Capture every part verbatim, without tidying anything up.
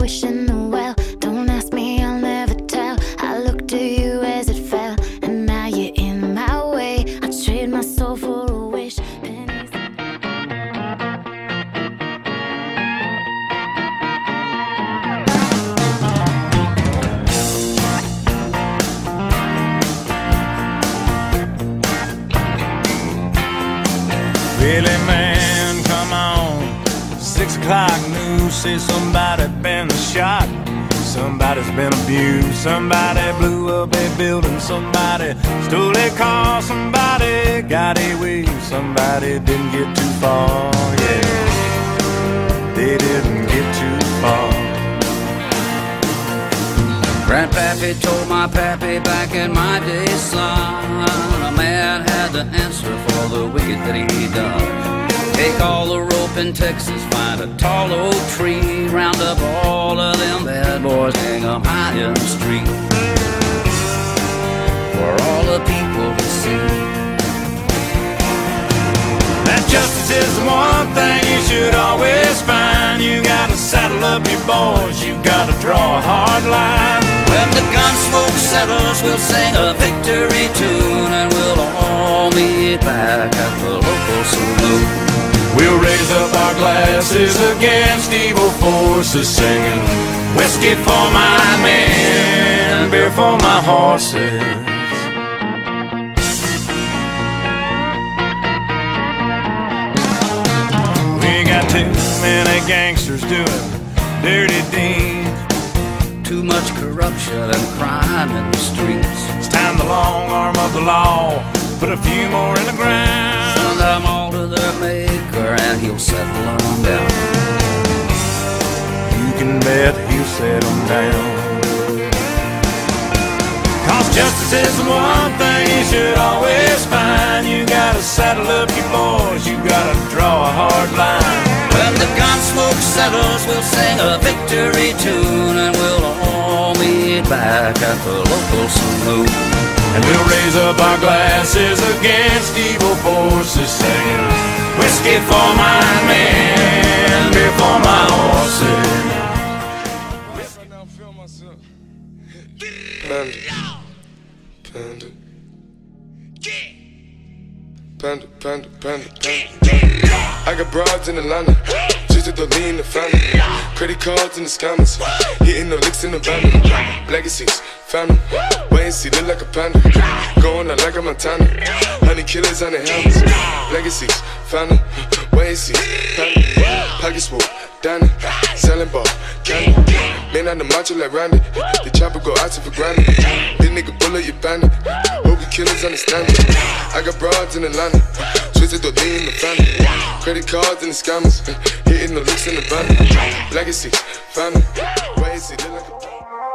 wishing the well. Don't ask me, I'll never tell. I looked to you as it fell, and now you're in my way. I trade my soul for a wish. Pennies. Really, man, come on. Six o'clock news say somebody been shot. Somebody's been abused. Somebody blew up a building. Somebody stole a car. Somebody got away. Somebody didn't get too far. Yeah, they didn't get too far. Grandpappy told my pappy back in my day, son, a man had to answer for the wicked that he done. Take all the rope in Texas, find a tall oak tree, round up all of them bad boys, hang them high in the street, for all the people to see. That justice is the one thing you should always find. You gotta saddle up your boys, you gotta draw a hard line. When the gun smoke settles, we'll sing a victory tune, and we'll all meet back at the local saloon. We'll raise up our glasses against evil forces, singing whiskey for my men, beer for my horses. We got too many gangsters doing dirty deeds, too much corruption and crime in the streets. It's time the long arm of the law put a few more in the ground. Send them all to their maker and he'll settle them down. You can bet he'll settle them down. Cause justice is the one thing you should always find. You gotta saddle up your boys, you gotta draw a hard line. When the gun smoke settles, we'll sing a victory tune, and we'll all meet back at the local saloon. And we'll raise up our glasses against evil forces, singing whiskey for my men, beer for my horses. Right now, feel myself. Panda, panda, panda, panda, panda, panda. I got broads in Atlanta, just to lean the family. Credit cards in the scammers, hitting the licks in the van. Legacies, family, wait and see, look like a panda. Going out like a Montana, honey killers on the helmets. Legacies, family, wait and see, panda. Pockets full, Danny, selling ball, candy. Man on the macho like Randy, the chopper go out to for granted. This nigga bullet your bandit, hope you killers understand it. I got broads in Atlanta, twisted the lean in the family. Credit cards and the scammers, hitting the licks in the van. Legacy, family, wait and see, look like a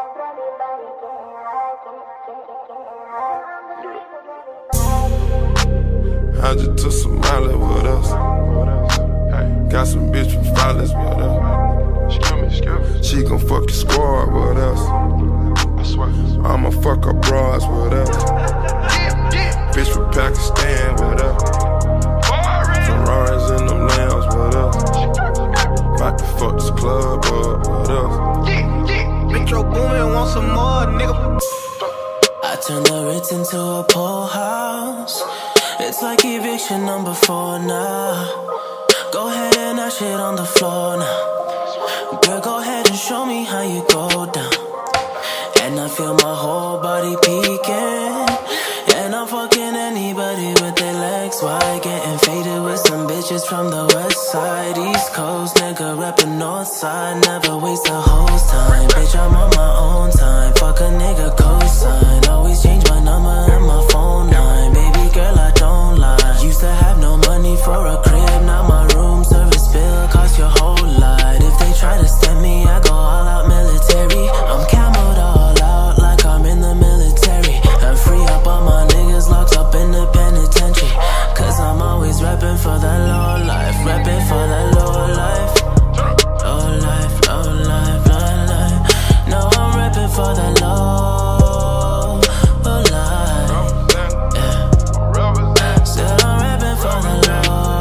I just took some mileage with us. Got some bitch from violence with us. She gon' fuck your squad with us. I'ma fuck her broads with us. Bitch from Pakistan with us. Ferraris in them lambs with us. About to fuck this club up with us. Metro Boomin, want some more, nigga. I turned the Ritz into a pool house. It's like eviction number four now. Go ahead and that shit on the floor now. Girl, go ahead and show me how you go down. And I feel my whole body peeking. And I'm fucking anybody with their legs wide. Getting faded with some bitches from the west side. East Coast, nigga reppin' north side. Never waste a host time. Bitch, I'm on my own time. Fuck a nigga cosign. Always change my number and my phone line. Baby girl, I don't lie. Used to have no money for a crib. Now my room service bill cost your whole lot. If they try to stem me, I go all out military. I'm camoed all out like I'm in the military. And free up all my niggas locked up in the penitentiary. Cause I'm always reppin' for that low life. Reppin' for that low life. Low life, low life, low life. No, I'm reppin' for that low, low life. Yeah. Said I'm reppin' for that low.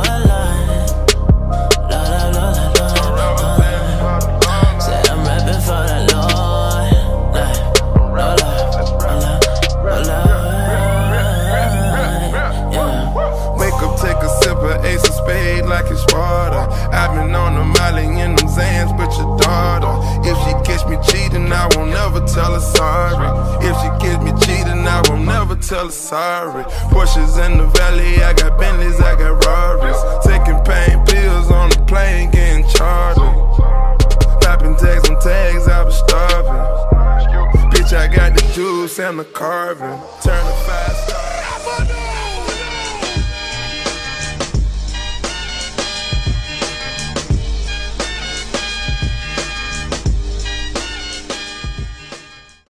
tell her sorry. If she gets me cheating, I won't never tell her sorry. Porsches in the valley, I got Bentleys, I got Rarries. Taking pain pills on the plane, getting chartered. Popping tags on tags, I was starving. Bitch, I got the juice and the carving. Turn the